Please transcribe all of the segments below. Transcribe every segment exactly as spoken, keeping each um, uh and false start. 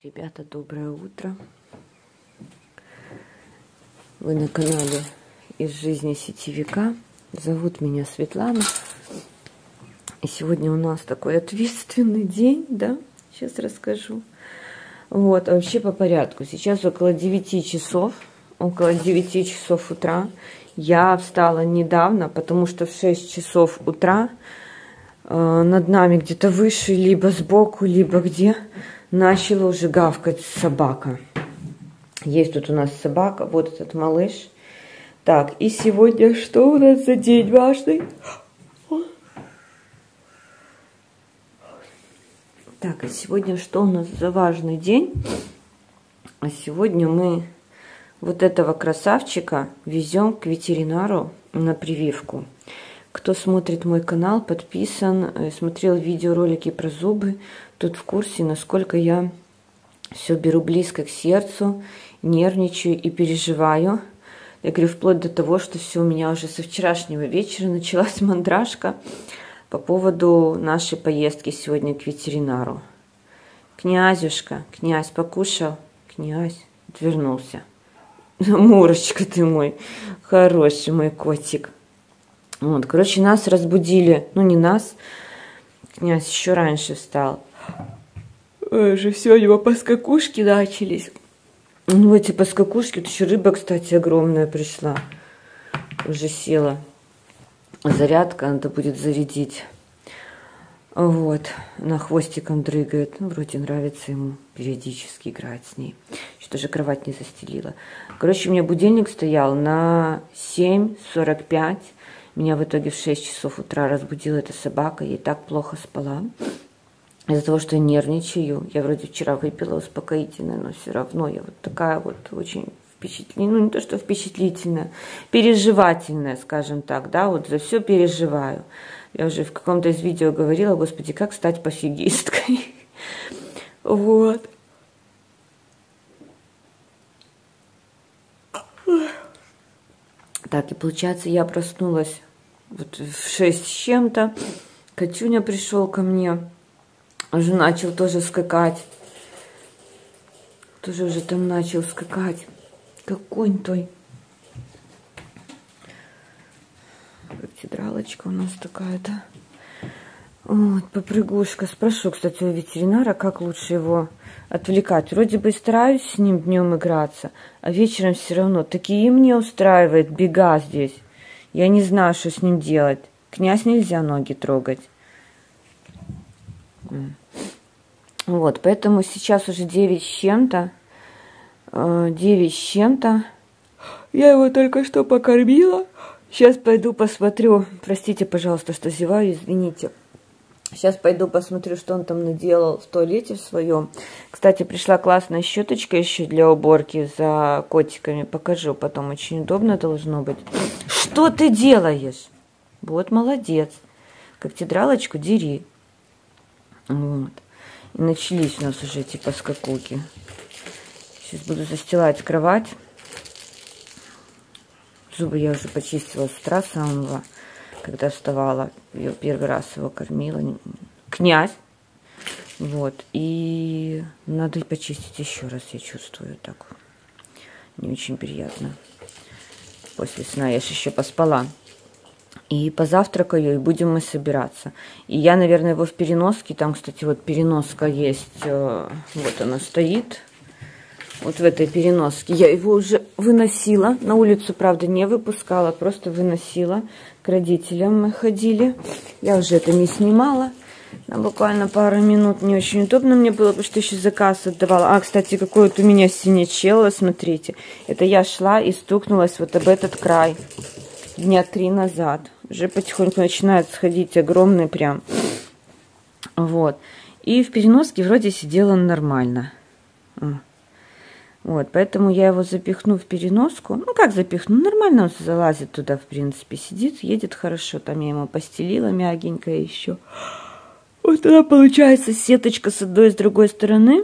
Ребята, доброе утро. Вы на канале «Из жизни сетевика». Зовут меня Светлана. И сегодня у нас такой ответственный день, да? Сейчас расскажу. Вот, вообще по порядку. Сейчас около девяти часов, около девяти часов утра. Я встала недавно, потому что в шесть часов утра э, над нами где-то выше, либо сбоку, либо где начала уже гавкать собака. Есть тут у нас собака, вот этот малыш. Так, и сегодня что у нас за день важный? Так, и сегодня что у нас за важный день? А сегодня мы вот этого красавчика везем к ветеринару на прививку. Кто смотрит мой канал, подписан, смотрел видеоролики про зубы, тот в курсе, насколько я все беру близко к сердцу, нервничаю и переживаю. Я говорю, вплоть до того, что все у меня уже со вчерашнего вечера началась мандражка по поводу нашей поездки сегодня к ветеринару. Князюшка, князь покушал? Князь отвернулся. Мурочка ты мой, хороший мой котик. Вот, короче, нас разбудили, ну не нас, князь еще раньше встал. Уже сегодня поскакушки начались. Ну эти поскакушки, тут еще рыба, кстати, огромная пришла. Уже села. Зарядка, надо будет зарядить. Вот, она хвостиком дрыгает. Ну, вроде нравится ему периодически играть с ней. Еще даже кровать не застелила. Короче, у меня будильник стоял на семь сорок пять. Меня в итоге в шесть часов утра разбудила эта собака. Я и так плохо спала. Из-за того, что я нервничаю. Я вроде вчера выпила успокоительное, но все равно я вот такая вот очень впечатлительная. Ну, не то, что впечатлительная, переживательная, скажем так, да, вот за все переживаю. Я уже в каком-то из видео говорила, господи, как стать пофигисткой. Вот. Так, и получается, я проснулась вот в шесть с чем-то. Катюня пришел ко мне. Уже начал тоже скакать. Тоже уже там начал скакать. Как конь той. Катедралочка у нас такая-то. Вот, попрыгушка. Спрошу, кстати, у ветеринара, как лучше его отвлекать. Вроде бы стараюсь с ним днем играться, а вечером все равно. Такие мне устраивает бега здесь. Я не знаю, что с ним делать. Князь нельзя ноги трогать. Вот, поэтому сейчас уже девять с чем-то. девять с чем-то. Я его только что покормила. Сейчас пойду посмотрю. Простите, пожалуйста, что зеваю, извините. Сейчас пойду посмотрю, что он там наделал в туалете в своем. Кстати, пришла классная щеточка еще для уборки за котиками. Покажу потом. Очень удобно должно быть. Что ты делаешь? Вот, молодец. Катедралочку дери. Вот. И начались у нас уже эти поскакуки. Сейчас буду застилать кровать. Зубы я уже почистила с утра самого, когда вставала. Я первый раз его кормила. Князь. Вот. И надо почистить еще раз, я чувствую так. Не очень приятно. После сна я же еще поспала. И позавтракаю, и будем мы собираться. И я, наверное, его в переноске. Там, кстати, вот переноска есть. Вот она стоит. Вот в этой переноске. Я его уже выносила. На улицу, правда, не выпускала. Просто выносила. К родителям мы ходили. Я уже это не снимала. На буквально пару минут. Не очень удобно мне было, потому что еще заказ отдавала. А, кстати, какой вот у меня синячело. Смотрите. Это я шла и стукнулась вот об этот край. Дня три назад. Уже потихоньку начинает сходить огромный прям. Вот. И в переноске вроде сидела нормально. Вот, поэтому я его запихну в переноску. Ну, как запихну? Нормально он залазит туда, в принципе. Сидит, едет хорошо. Там я ему постелила мягенько еще. Вот она получается сеточка с одной и с другой стороны.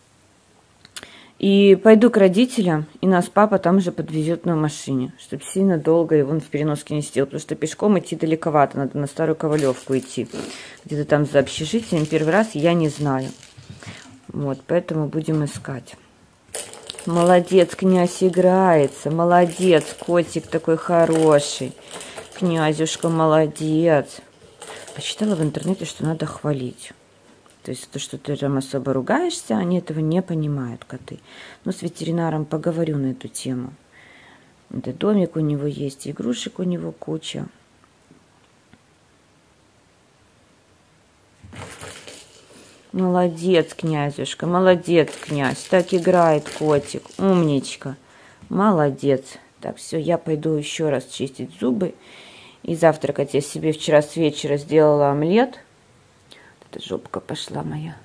И пойду к родителям, и нас папа там же подвезет на машине, чтобы сильно долго его в переноске не сидел, потому что пешком идти далековато, надо на Старую Ковалевку идти, где-то там за общежитием, первый раз я не знаю. Вот, поэтому будем искать. Молодец, князь играется. Молодец, котик такой хороший. Князюшка молодец. Почитала в интернете, что надо хвалить. То есть то, что ты там особо ругаешься, они этого не понимают, коты. Но с ветеринаром поговорю на эту тему. Это домик у него есть, игрушек у него куча. Молодец, князюшка, молодец, князь. Так играет котик, умничка. Молодец. Так, все, я пойду еще раз чистить зубы и завтракать. Я себе вчера с вечера сделала омлет. Эта жопка пошла моя.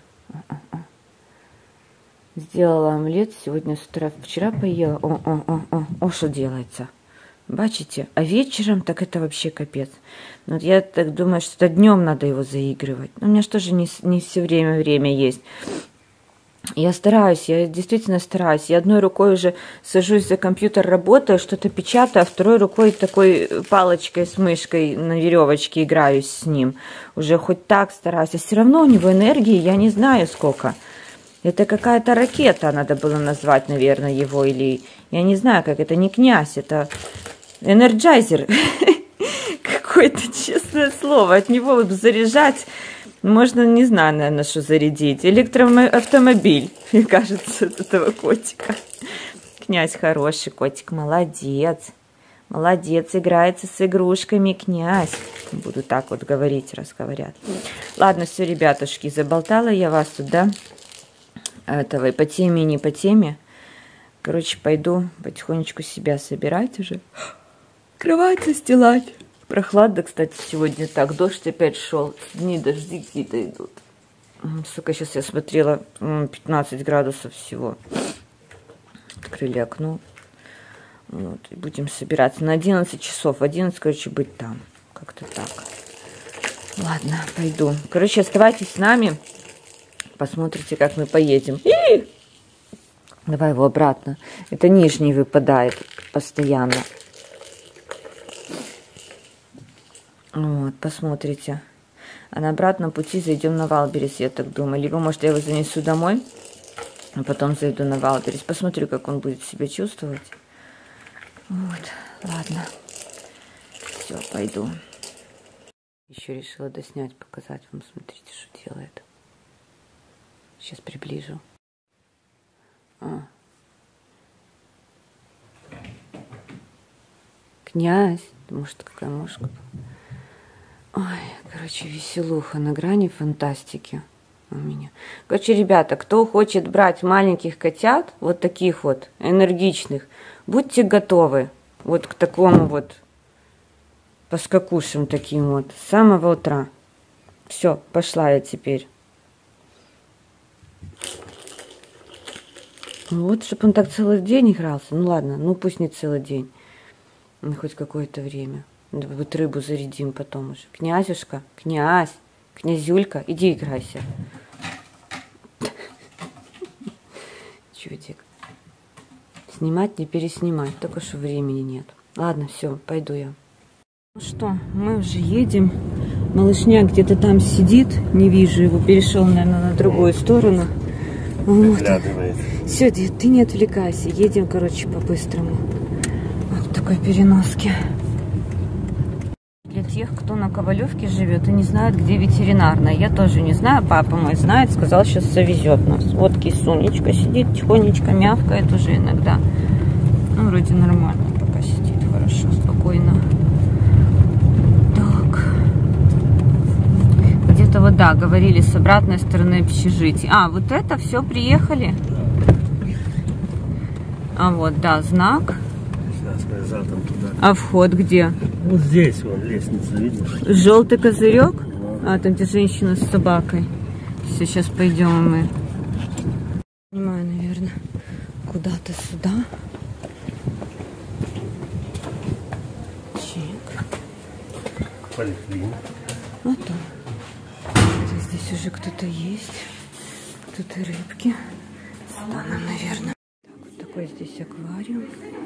Сделала омлет сегодня с утра. Вчера поела. О, о, о, о, о, что делается? Бачите? А вечером так это вообще капец. Ну, вот я так думаю, что днем надо его заигрывать. Но у меня же тоже не, не все время время есть. Я стараюсь, я действительно стараюсь. Я одной рукой уже сажусь за компьютер, работаю, что-то печатаю, а второй рукой такой палочкой с мышкой на веревочке играюсь с ним. Уже хоть так стараюсь. А все равно у него энергии я не знаю сколько. Это какая-то ракета, надо было назвать, наверное, его. Или я не знаю, как это, не князь, это энерджайзер. Какое-то честное слово. От него заряжать можно, не знаю, наверное, что зарядить. Электроавтомобиль, мне кажется, от этого котика. Князь хороший, котик молодец. Молодец, играется с игрушками, князь. Буду так вот говорить, раз говорят. Ладно, все, ребятушки, заболтала я вас тут, да? Этого и по теме, и не по теме. Короче, пойду потихонечку себя собирать уже. Кровать застилать. Прохладно, кстати, сегодня так. Дождь опять шел. Дни дожди какие-то идут. Сука, сейчас я смотрела, пятнадцать градусов всего. Открыли окно. Вот, и будем собираться на одиннадцать часов. В одиннадцать, короче, быть там. Как-то так. Ладно, пойду. Короче, оставайтесь с нами. Посмотрите, как мы поедем. И! Давай его обратно. Это нижний выпадает постоянно. Вот, посмотрите. А на обратном пути зайдем на Валберес, я так думаю. Либо, может, я его занесу домой, а потом зайду на Валберес. Посмотрю, как он будет себя чувствовать. Вот, ладно. Все, пойду. Еще решила доснять, показать вам. Смотрите, что делает. Сейчас приближу. А. Князь. Может, какая мушка. Ой, короче, веселуха на грани фантастики у меня. Короче, ребята, кто хочет брать маленьких котят, вот таких вот, энергичных, будьте готовы вот к такому вот поскакушам таким вот с самого утра. Все, пошла я теперь. Вот, чтобы он так целый день игрался. Ну ладно, ну пусть не целый день. Ну, хоть какое-то время. Вот рыбу зарядим потом уже. Князюшка, князь, князюлька, иди играйся. Чудик. Снимать, не переснимать, только что времени нет. Ладно, все, пойду я. Ну что, мы уже едем. Малышня где-то там сидит, не вижу его, перешел, наверное, на другую сторону. Вот. Все, ты не отвлекайся, едем, короче, по-быстрому. Вот в такой переноске. Для тех, кто на Ковалевке живет и не знает, где ветеринарная. Я тоже не знаю, папа мой знает, сказал, сейчас завезет нас. Вот кисунечка сидит, тихонечко мявкает уже иногда. Ну, вроде нормально пока сидит, хорошо, спокойно. Так. Где-то вот, да, говорили, с обратной стороны общежития. А, вот это все, приехали. А вот, да, знак. А вход где? Вот здесь вон лестница, видишь? Желтый козырек? А, там где женщина с собакой. Все, сейчас пойдем мы. Понимаю, наверное, куда-то сюда. Чик. Поликлиника. Вот там. Здесь уже кто-то есть. Тут и рыбки. Сюда нам, наверное. Так, вот такой здесь аквариум.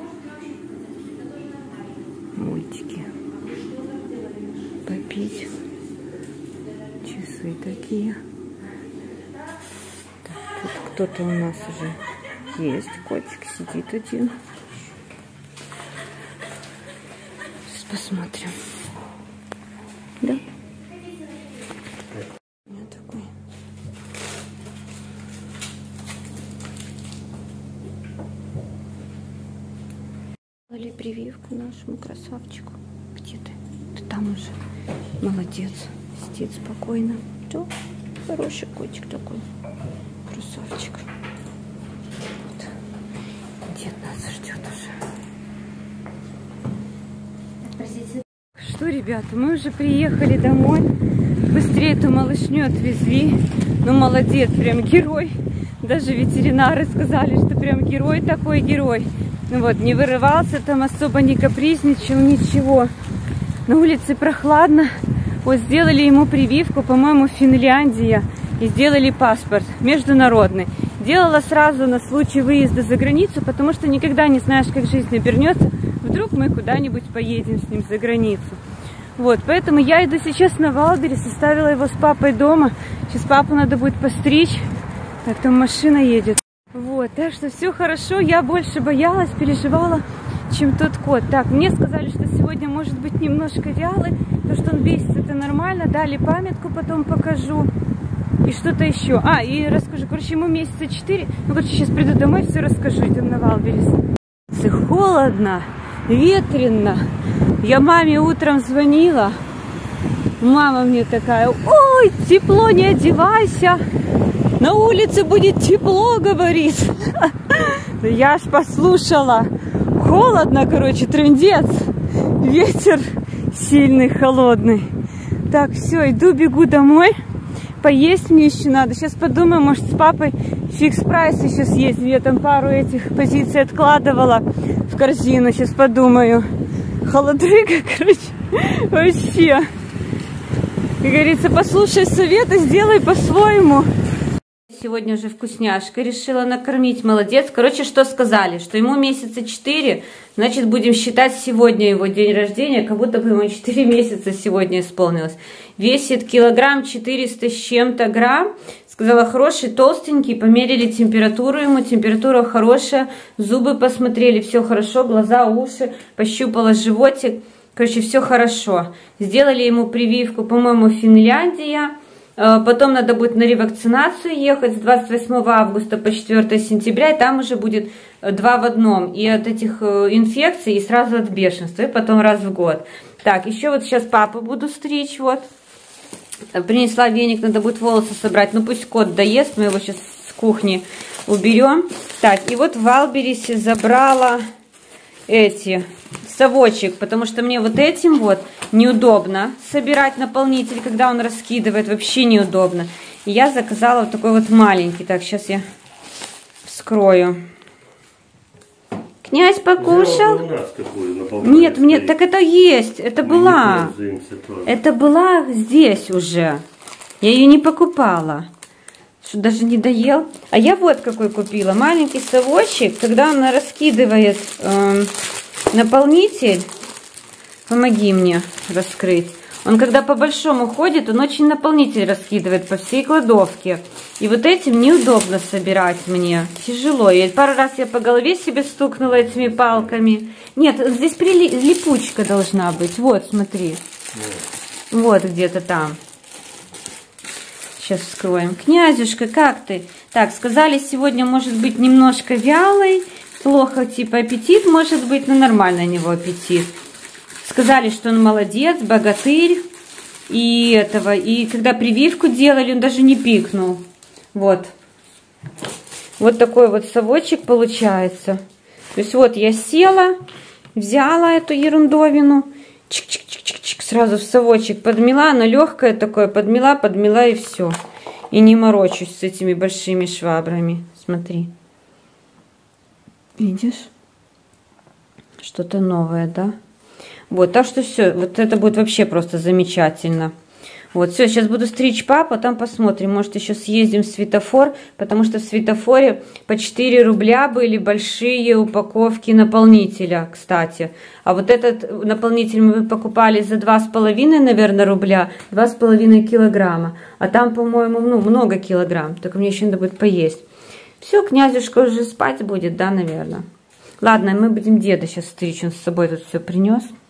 Мультики. Попить. Часы такие. Так, тут кто-то у нас уже есть. Котик сидит один. Сейчас посмотрим. Да? У меня такой. Дали прививку нашему красавчику. Где ты? Ты там уже. Молодец. Сидит спокойно. Что? Хороший котик такой. Красавчик. Вот. Дед нас ждет уже. Что, ребята, мы уже приехали домой. Быстрее эту малышню отвезли. Ну, молодец, прям герой. Даже ветеринары сказали, что прям герой такой герой. Ну вот, не вырывался там, особо не капризничал, ничего. На улице прохладно. Вот сделали ему прививку, по-моему, Финляндия. И сделали паспорт международный. Делала сразу на случай выезда за границу, потому что никогда не знаешь, как жизнь обернется. Вдруг мы куда-нибудь поедем с ним за границу. Вот, поэтому я иду сейчас на Валберес, оставила его с папой дома. Сейчас папу надо будет постричь. Так, там машина едет. Вот, так что все хорошо. Я больше боялась, переживала, чем тот кот. Так, мне сказали, что сегодня может быть немножко вялый. То, что он бесится, это нормально. Дали памятку, потом покажу. И что-то еще. А, и расскажу. Короче, ему месяца четыре. Ну, короче, сейчас приду домой, все расскажу. Идем на Валберес. Холодно, ветрено. Я маме утром звонила. Мама мне такая: ой, тепло, не одевайся. На улице будет тепло, говорит. Я аж послушала. Холодно, короче, трындец. Ветер сильный, холодный. Так, все, иду, бегу домой. Поесть мне еще надо. Сейчас подумаю, может, с папой фикс-прайс еще съездим. Я там пару этих позиций откладывала в корзину. Сейчас подумаю. Холодрыга, короче, вообще. Как говорится, послушай советы, сделай по-своему. Сегодня уже вкусняшка решила накормить. Молодец. Короче, что сказали? Что ему месяца четыре. Значит, будем считать сегодня его день рождения. Как будто бы ему четыре месяца сегодня исполнилось. Весит килограмм четыреста с чем-то грамм. Сказала, хороший, толстенький. Померили температуру ему. Температура хорошая. Зубы посмотрели. Все хорошо. Глаза, уши. Пощупала животик. Короче, все хорошо. Сделали ему прививку, по-моему, Финляндия. Потом надо будет на ревакцинацию ехать с двадцать восьмого августа по четвёртое сентября, и там уже будет два в одном. И от этих инфекций, и сразу от бешенства, и потом раз в год. Так, еще вот сейчас папу буду стричь, вот. Принесла веник, надо будет волосы собрать. Ну пусть кот доест, мы его сейчас с кухни уберем. Так, и вот в Валбересе забрала эти... совочек, потому что мне вот этим вот неудобно собирать наполнитель, когда он раскидывает, вообще неудобно. И я заказала вот такой вот маленький. Так, сейчас я вскрою. Князь покушал? Нет, мне, так это есть, это мы была. Это была здесь уже. Я ее не покупала. Что, даже не доел? А я вот какой купила. Маленький совочек, когда он раскидывает... Э наполнитель, помоги мне раскрыть. Он когда по большому ходит, он очень наполнитель раскидывает по всей кладовке. И вот этим неудобно собирать мне. Тяжело. И пару раз я по голове себе стукнула этими палками. Нет, здесь прили... липучка должна быть. Вот, смотри. Вот где-то там. Сейчас вскроем. Князюшка, как ты? Так, сказали, сегодня может быть немножко вялый. Плохо, типа, аппетит может быть, но нормально у него аппетит. Сказали, что он молодец, богатырь. И этого, и когда прививку делали, он даже не пикнул. Вот. Вот такой вот совочек получается. То есть вот я села, взяла эту ерундовину, чик-чик-чик-чик, сразу в совочек подмела, оно легкое такое, подмела, подмела и все. И не морочусь с этими большими швабрами. Смотри. Видишь? Что-то новое, да? Вот, так что все, вот это будет вообще просто замечательно. Вот, все, сейчас буду стричь папу, там посмотрим, может еще съездим в светофор, потому что в светофоре по четыре рубля были большие упаковки наполнителя, кстати. А вот этот наполнитель мы покупали за два с половиной, наверное, рубля, два с половиной килограмма. А там, по-моему, ну, много килограмм, только мне еще надо будет поесть. Все, князюшка уже спать будет, да, наверное. Ладно, мы будем деда сейчас стричь, он с собой тут все принес.